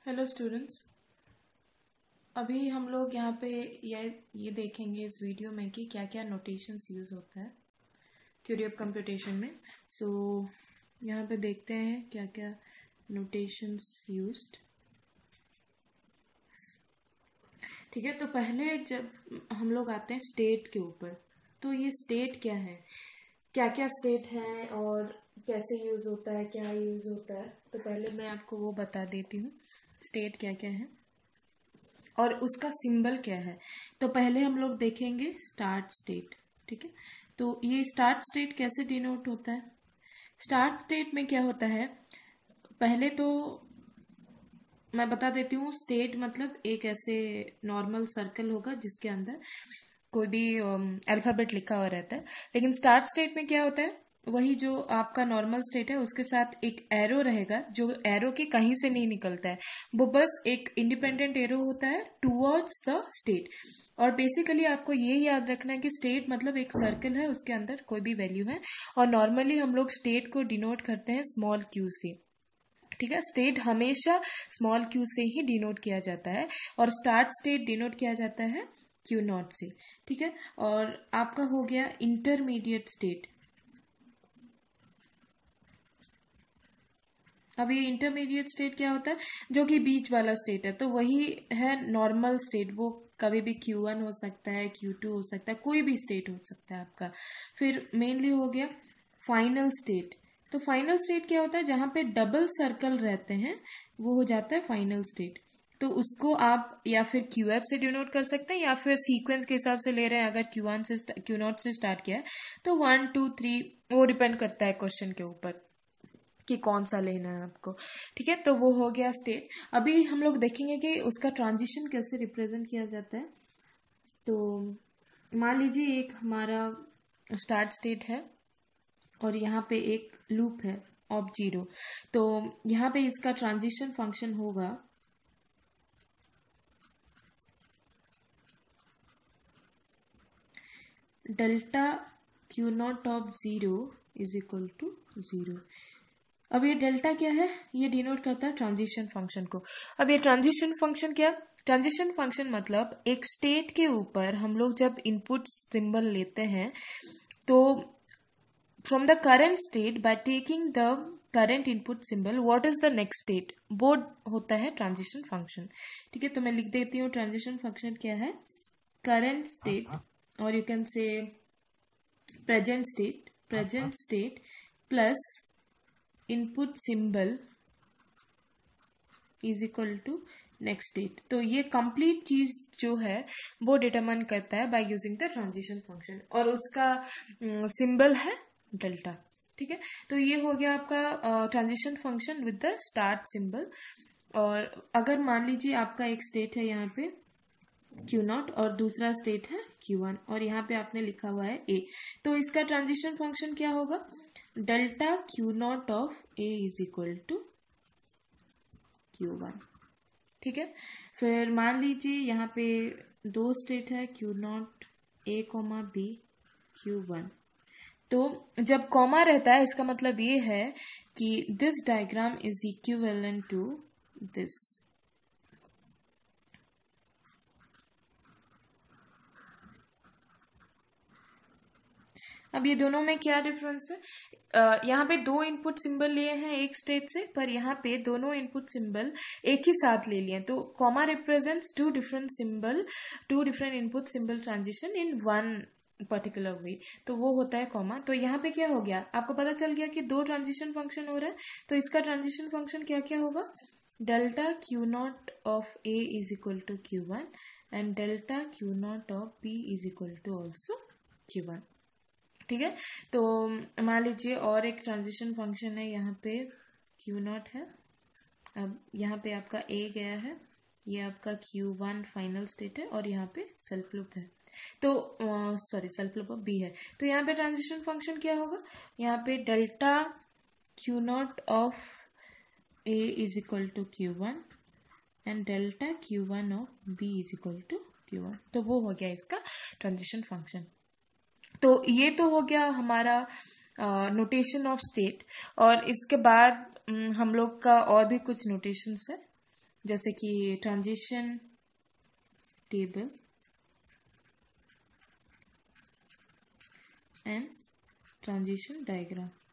Hello students. अभी हम लोग यहाँ पे ये देखेंगे इस वीडियो में कि क्या क्या नोटेशंस यूज़ होता है थ्योरी ऑफ कंप्यूटेशन में। सो यहाँ पे देखते हैं क्या क्या नोटेशंस यूज्ड। ठीक है, तो पहले जब हम लोग आते हैं स्टेट के ऊपर, तो ये स्टेट क्या है, क्या क्या स्टेट है और कैसे यूज़ होता है, क्या यूज़ होता है। तो पहले मैं आपको वो बता देती हूँ स्टेट क्या क्या है और उसका सिंबल क्या है। तो पहले हम लोग देखेंगे स्टार्ट स्टेट। ठीक है, तो ये स्टार्ट स्टेट कैसे डिनोट होता है। स्टार्ट स्टेट में क्या होता है, पहले तो मैं बता देती हूँ। स्टेट मतलब एक ऐसे नॉर्मल सर्कल होगा जिसके अंदर कोई भी अल्फाबेट लिखा हुआ रहता है, लेकिन स्टार्ट स्टेट में क्या होता है, वही जो आपका नॉर्मल स्टेट है उसके साथ एक एरो रहेगा जो एरो के कहीं से नहीं निकलता है, वो बस एक इंडिपेंडेंट एरो होता है टुवर्ड्स द स्टेट। और बेसिकली आपको ये याद रखना है कि स्टेट मतलब एक सर्कल है, उसके अंदर कोई भी वैल्यू है, और नॉर्मली हम लोग स्टेट को डिनोट करते हैं स्मॉल क्यू से। ठीक है, स्टेट हमेशा स्मॉल क्यू से ही डिनोट किया जाता है और स्टार्ट स्टेट डिनोट किया जाता है क्यू नॉट से। ठीक है, और आपका हो गया इंटरमीडिएट स्टेट। अब ये इंटरमीडिएट स्टेट क्या होता है, जो कि बीच वाला स्टेट है, तो वही है नॉर्मल स्टेट। वो कभी भी Q1 हो सकता है, Q2 हो सकता है, कोई भी स्टेट हो सकता है आपका। फिर मेनली हो गया फाइनल स्टेट। तो फाइनल स्टेट क्या होता है, जहां पे डबल सर्कल रहते हैं वो हो जाता है फाइनल स्टेट। तो उसको आप या फिर QF से डिनोट कर सकते हैं या फिर सीक्वेंस के हिसाब से ले रहे हैं। अगर Q1 से Q0 से स्टार्ट किया है तो 1 2 3, वो डिपेंड करता है क्वेश्चन के ऊपर कि कौन सा लेना है आपको। ठीक है, तो वो हो गया स्टेट। अभी हम लोग देखेंगे कि उसका ट्रांजिशन कैसे रिप्रेजेंट किया जाता है। तो मान लीजिए एक हमारा स्टार्ट स्टेट है और यहाँ पे एक लूप है ऑफ 0, तो यहाँ पे इसका ट्रांजिशन फंक्शन होगा delta Q0 of 0 is equal to 0। अब ये डेल्टा क्या है, ये डिनोट करता है ट्रांजिशन फंक्शन को। अब ये ट्रांजिशन फंक्शन क्या, ट्रांजिशन फंक्शन मतलब एक स्टेट के ऊपर हम लोग जब इनपुट सिंबल लेते हैं तो from the current state by taking the current input symbol what is the next state, वो होता है ट्रांजिशन फंक्शन। ठीक है, तो मैं लिख देती हूँ ट्रांजिशन फंक्शन क्या है, करंट स्टेट और you can say present state plus input symbol is equal to next state. तो ये कंप्लीट चीज जो है वो डिटरमाइन करता है by using the transition function, और उसका सिंबल है डेल्टा। ठीक है, तो ये हो गया आपका transition function with the start symbol. और अगर मान लीजिए आपका एक स्टेट है यहाँ पे Q0 और दूसरा स्टेट है Q1 और यहाँ पे आपने लिखा हुआ है A, तो इसका ट्रांजिशन फंक्शन क्या होगा, delta Q0 of A is equal to Q1। ठीक है, फिर मान लीजिए यहाँ पे दो स्टेट है Q0 A, B, Q1। तो जब कॉमा रहता है इसका मतलब ये है कि this diagram is equivalent to this. अब ये दोनों में क्या डिफरेंस है, यहाँ पे दो इनपुट सिंबल लिए हैं एक स्टेट से, पर यहाँ पे दोनों इनपुट सिंबल एक ही साथ ले लिए, तो comma represents two different symbol, two different input symbol transition in one particular way, तो वो होता है कॉमा। तो यहाँ पे क्या हो गया, आपको पता चल गया कि दो ट्रांजिशन फंक्शन हो रहा है, तो इसका ट्रांजिशन फंक्शन क्या क्या होगा, delta Q0 of A is equal to Q1 and delta Q0 of B is equal to also Q1। ठीक है, तो मान लीजिए और एक ट्रांजिशन फंक्शन है, यहाँ पे Q0 है, अब यहाँ पे आपका A गया है, ये आपका Q1 फाइनल स्टेट है और यहाँ पे सेल्फ लूप है, तो sorry self loop of B है। तो यहाँ पे ट्रांजिशन फंक्शन क्या होगा, यहाँ पे delta Q0 of A is equal to Q1 and delta Q1 of B is equal to Q1, तो वो हो गया इसका ट्रांजिशन फंक्शन। तो ये तो हो गया हमारा नोटेशन ऑफ स्टेट, और इसके बाद हम लोग का और भी कुछ नोटेशंस है जैसे कि transition table and transition diagram.